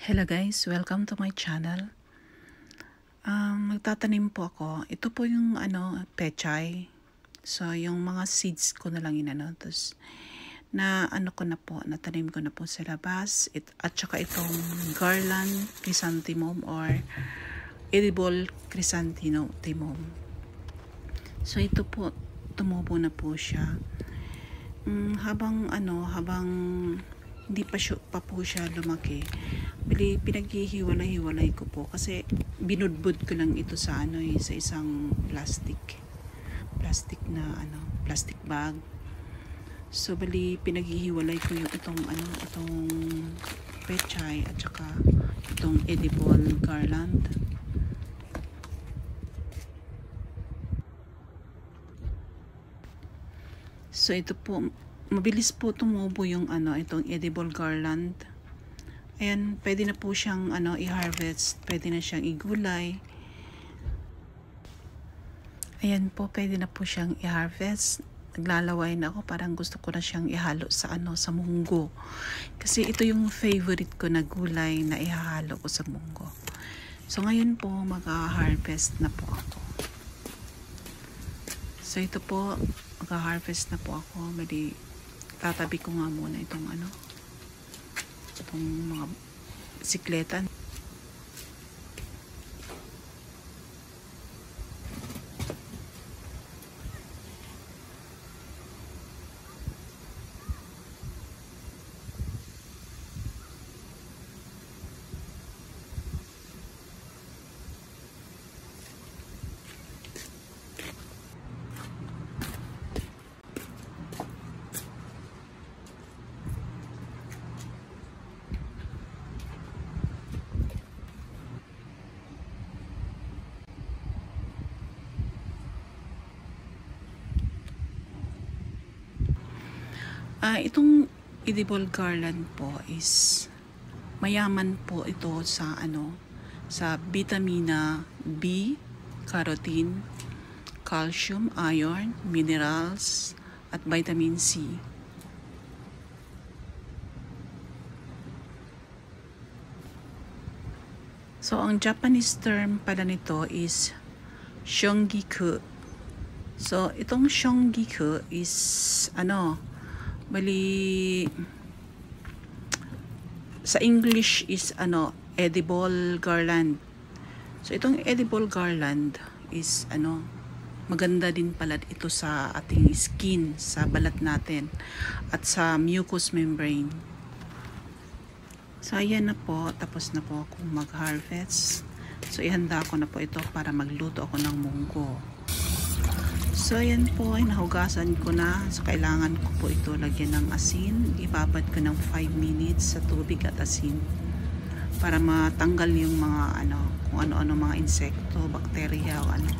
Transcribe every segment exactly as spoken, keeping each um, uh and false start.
Hello guys, welcome to my channel. Um, magtatanim po ako. Ito po yung ano, pechay. So, yung mga seeds ko na lang inano. Tapos, na ano ko na po, natanim ko na po sa labas. It, at saka itong garland chrysanthemum or edible chrysanthemum. So, ito po, tumubo na po siya. Um, habang ano, habang hindi pa, siya, pa po siya lumaki, bili pinaghihiwalay-hiwalay ko po kasi binudbud ko lang ito sa ano eh, sa isang plastic plastic na ano plastic bag. So bali pinaghihiwalay ko yung itong ano itong pechay at saka itong edible garland. So ito po, mabilis po tumubo yung ano itong edible garland. Ayan, pwede na po siyang ano i-harvest, pwede na siyang igulay. Ayan po, pwede na po siyang i-harvest. Naglalaway na ako, parang gusto ko na siyang ihalo sa ano sa munggo. Kasi ito yung favorite ko na gulay na ihahalo ko sa munggo. So ngayon po mag-harvest na po ako. So ito po, mag-harvest na po ako. Bali, tatabi ko nga muna itong ano itong mga bisikleta. Ah, itong edible garland po is mayaman po ito sa ano sa vitamina B, carotene, calcium, iron, minerals at vitamin C. So ang Japanese term pala nito is shongiku. So itong shongiku is ano bali sa English is ano edible garland. So itong edible garland is ano maganda din pala ito sa ating skin, sa balat natin at sa mucous membrane. So ayan na po, tapos na po akong mag-harvest. So ihanda ko na po ito para magluto ako ng munggo. So ayan po, ay nahugasan ko na. So kailangan ko po ito lagyan ng asin. Ibabad ko ng five minutes sa tubig at asin para matanggal yung mga ano, kung ano-ano mga insekto, bakterya o ano.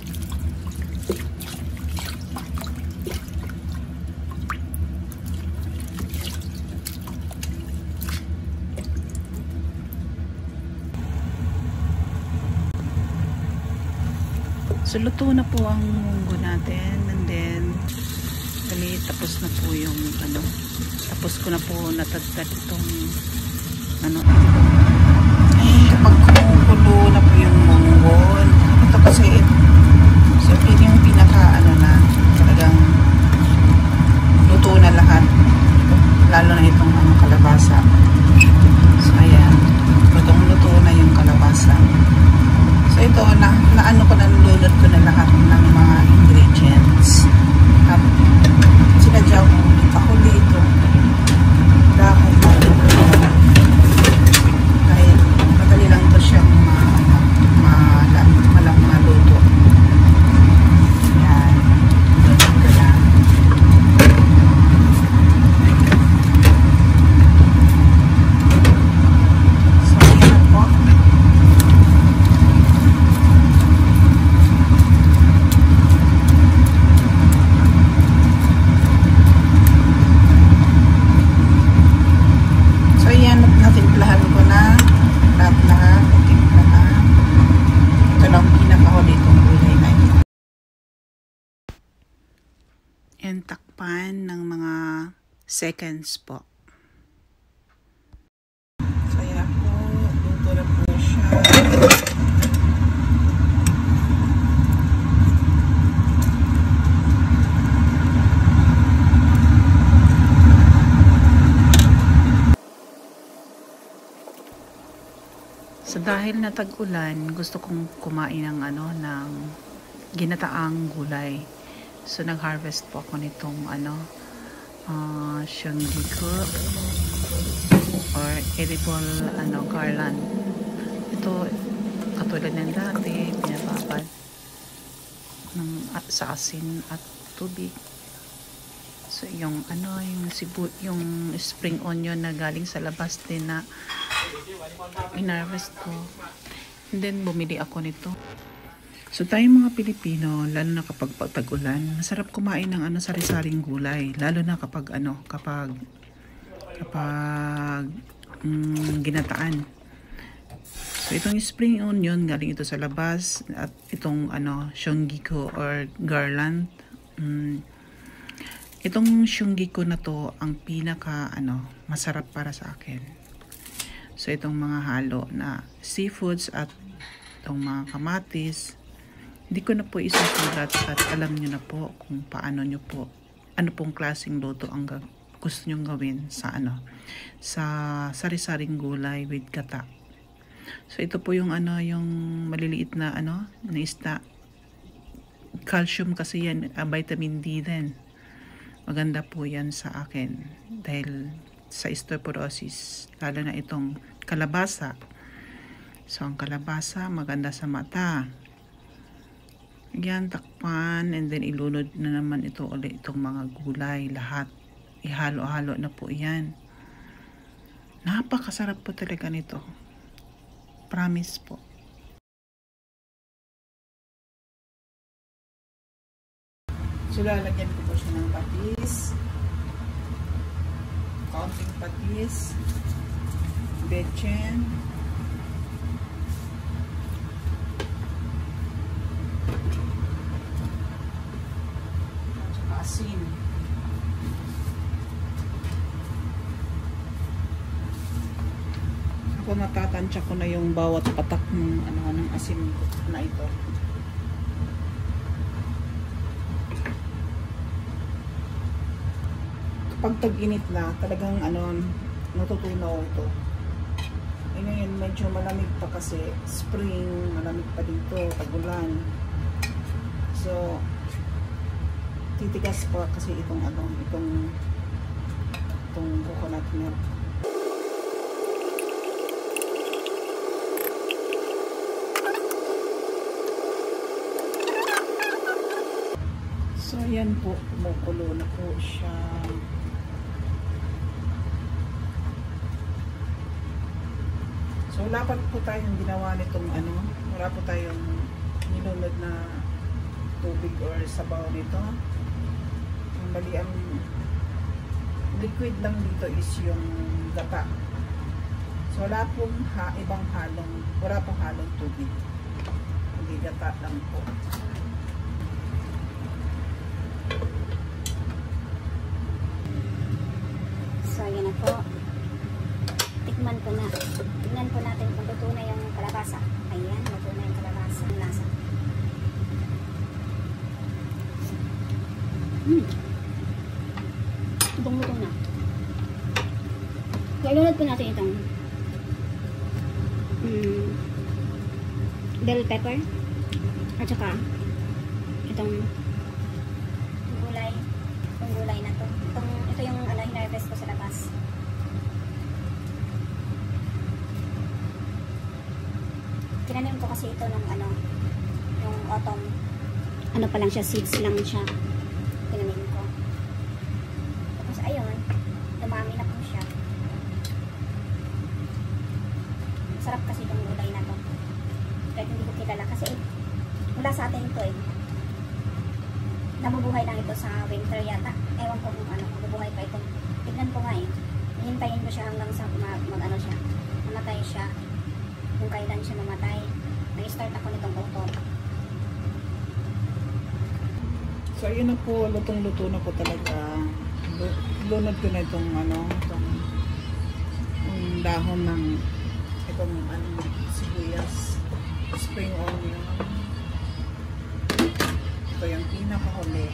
So luto na po ang munggo natin, and then dali, tapos na po yung ano, tapos ko na po natagtad itong ano, ay kapag kumukulo na po yung munggo, ito kasi so yun yung pinaka ano na talagang luto na lahat, lalo na itong ano, kalabasa. So ayan, lutong luto na yung kalabasa. So ito, na, na ano ko na, nilulot ko na lahat ng mga ingredients. Um, sinadya ko, ako dito, dahon na dahil madali lang ito siyang malang malang maluto. Yan, luto ko na. So yan po. And takpan ng mga seconds po. So, ayan po. So dahil na tag-ulan, gusto kong kumain ng ano ng ginataang gulay. So nag-harvest po ako nitong ano uh, shungiku or edible ano garland. Ito katulad ng dati, pinababad ng sa asin at tubig. So yung ano yung sibu yung spring onion na galing sa labas din na inharvest ko. And then bumili ako nito. So tayong mga Pilipino, lalo na kapag tag-ulan, masarap kumain ng ano sari-saring gulay, lalo na kapag ano kapag kapag mm, ginataan. So itong spring onion galing ito sa labas at itong ano shungiku or garland. Mm, itong shungiku na to ang pinaka ano masarap para sa akin. So itong mga halo na seafoods at itong mga kamatis, hindi ko na po isusulat at alam nyo na po kung paano nyo po, ano pong klaseng luto ang gusto nyong gawin sa ano sa sari-saring gulay with gata. So ito po yung ano yung maliliit na ano na isda, calcium kasi yan, uh, vitamin D din. Maganda po yan sa akin dahil sa osteoporosis, lalo na itong kalabasa. So ang kalabasa maganda sa mata. Yan, takpan and then ilunod na naman ito ulit itong mga gulay, lahat ihalo-halo na po yan. Napakasarap po talaga nito, promise po. So lalagyan ko po siya ng patis, kaunting patis, betchen, at asin. Ako natatansya ko na yung bawat patak ng ano ng asin na ito. Kapag tag-init na, talagang ano, natutunaw ito. E ngayon, medyo malamig pa kasi, spring, malamig pa dito, tag-ulan. So, titigas pa kasi itong ano, itong itong coconut milk. So, ayan po, kumukulo na po siya. So, wala pa po tayong ginawa nitong ano, wala po tayong nilunod na tubig or sabaw nito. Ang bali ang liquid lang dito is yung gata. So, wala pong ha, ibang halong, wala pong halong tubig. Hindi, gata lang po. So, ayan na po. Tikman ko na. Tignan po natin kung luto na yung kalabasa. Ayan, luto na yung kalabasa. Ang lasa. Hmm. Itong luto na. So, ilunod po natin itong hmm, bell pepper at saka itong gulay. Itong gulay na to. Itong, ito yung ano, hinarvest ko sa labas. Tinanim ko kasi ito nung ano, yung autumn. Ano pa lang siya, seeds lang siya. Tinanim ko. Tapos ayun, dumami na po siya. Sarap kasi itong gulay na to. Kahit hindi ko kilala kasi mula sa atin ito eh. Nabubuhay lang ito sa winter yata. Ewan ko kung ano, mabubuhay pa ito. Tignan ko nga eh. Hihintayin ko siya hanggang sa mag, mag ano siya. Mamatay siya. Kung kailan siya mamatay. Nag-start ako nitong autumn. So, ayun na po, lutong-luto na po talaga. Lunod ko na itong ano, itong um, dahon ng itong ano, sibuyas, spring onion. Ito yung pinakahuli.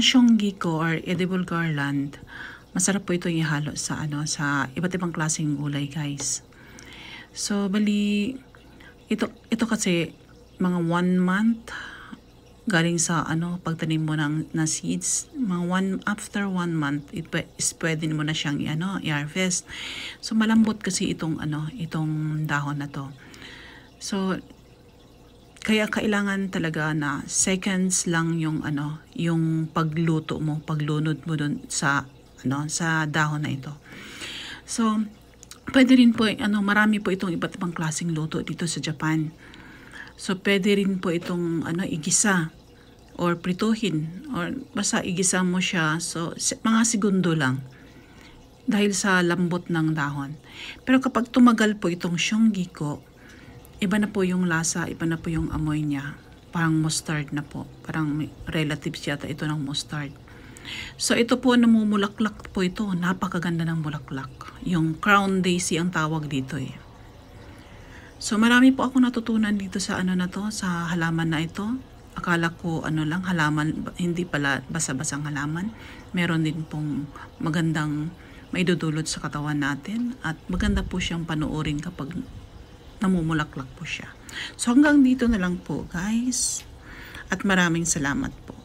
shonggiko or edible garland, masarap po ito ihalo sa ano sa iba't ibang klaseng gulay, guys. So bali ito ito kasi mga one month galing sa ano pagtanim mo ng na seeds, mga one after one month it is pwede mo na siyang ano i-harvest. So malambot kasi itong ano itong dahon na to. So kaya kailangan talaga na seconds lang yung ano yung pagluto mo, paglunod mo dun sa ano sa dahon na ito. So pwede rin po ano marami po itong iba't ibang klaseng luto dito sa Japan. So pwede rin po itong ano igisa or prituhin or basta igisa mo siya, so mga segundo lang dahil sa lambot ng dahon. Pero kapag tumagal po itong shonggiko, iba na po yung lasa, iba na po yung amoy niya. Parang mustard na po. Parang may relatives yata ito ng mustard. So ito po namumulaklak po ito. Napakaganda ng bulaklak. Yung crown daisy ang tawag dito eh. So marami po ako natutunan dito sa ano na to, sa halaman na ito. Akala ko ano lang halaman, hindi pala basa-basang halaman. Meron din pong magandang maidudulot sa katawan natin at maganda po siyang panuorin kapag namumulaklak po siya. So hanggang dito na lang po, guys. At maraming salamat po.